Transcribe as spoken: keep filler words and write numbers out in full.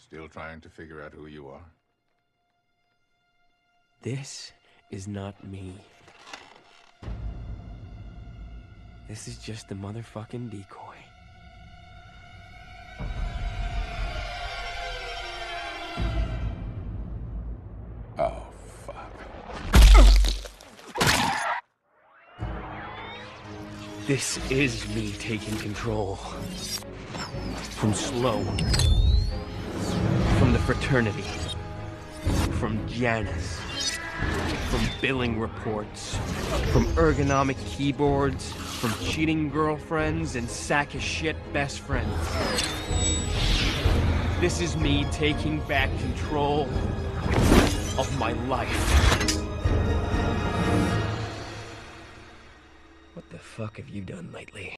Still trying to figure out who you are? This is not me. This is just the motherfucking decoy. Oh, fuck. This is me taking control. From Slow. From the fraternity. From Janus. From billing reports. From ergonomic keyboards. From cheating girlfriends and sack of shit best friends. This is me taking back control of my life. What the fuck have you done lately?